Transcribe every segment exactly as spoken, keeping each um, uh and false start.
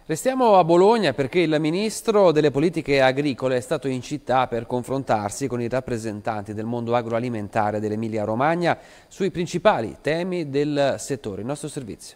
Restiamo a Bologna perché il Ministro delle Politiche Agricole è stato in città per confrontarsi con i rappresentanti del mondo agroalimentare dell'Emilia-Romagna sui principali temi del settore. Il nostro servizio.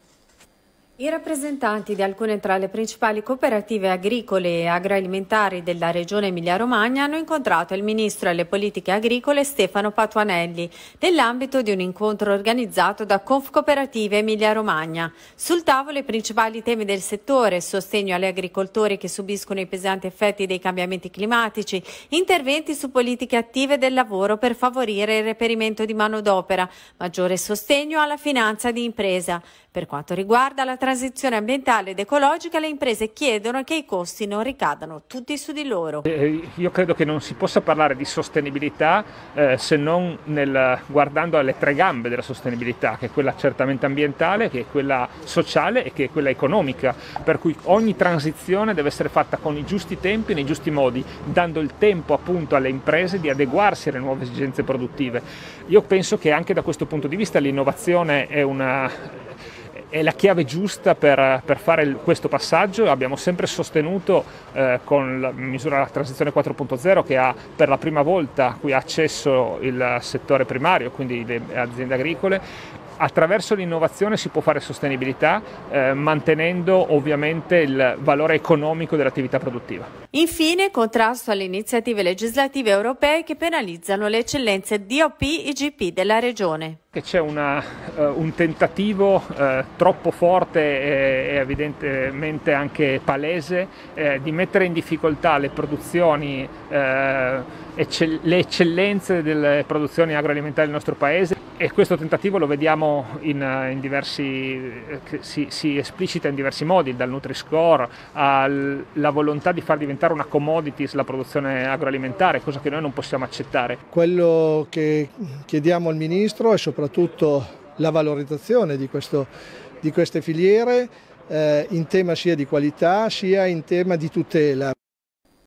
I rappresentanti di alcune tra le principali cooperative agricole e agroalimentari della regione Emilia-Romagna hanno incontrato il Ministro alle Politiche Agricole Stefano Patuanelli nell'ambito di un incontro organizzato da Confcooperative Emilia-Romagna. Sul tavolo i principali temi del settore: sostegno agli agricoltori che subiscono i pesanti effetti dei cambiamenti climatici, interventi su politiche attive del lavoro per favorire il reperimento di manodopera, maggiore sostegno alla finanza di impresa. Per quanto riguarda la transizione ambientale ed ecologica, le imprese chiedono che i costi non ricadano tutti su di loro. Eh, io credo che non si possa parlare di sostenibilità eh, se non nel, guardando alle tre gambe della sostenibilità, che è quella certamente ambientale, che è quella sociale e che è quella economica, per cui ogni transizione deve essere fatta con i giusti tempi, nei giusti modi, dando il tempo appunto alle imprese di adeguarsi alle nuove esigenze produttive. Io penso che anche da questo punto di vista l'innovazione è una... è la chiave giusta per, per fare il, questo passaggio. Abbiamo sempre sostenuto eh, con la misura della transizione quattro punto zero, che ha per la prima volta qui accesso il settore primario, quindi le aziende agricole. Attraverso l'innovazione si può fare sostenibilità eh, mantenendo ovviamente il valore economico dell'attività produttiva. Infine, contrasto alle iniziative legislative europee che penalizzano le eccellenze D O P I G P della regione. C'è una, uh, un tentativo uh, troppo forte e, e evidentemente anche palese eh, di mettere in difficoltà le produzioni, uh, eccell- le eccellenze delle produzioni agroalimentari del nostro paese, e questo tentativo lo vediamo in, in diversi, che si, si esplicita in diversi modi, dal Nutri-Score alla volontà di far diventare una commodities la produzione agroalimentare, cosa che noi non possiamo accettare. Quello che chiediamo al Ministro è soprattutto soprattutto la valorizzazione di, questo, di queste filiere eh, in tema sia di qualità sia in tema di tutela.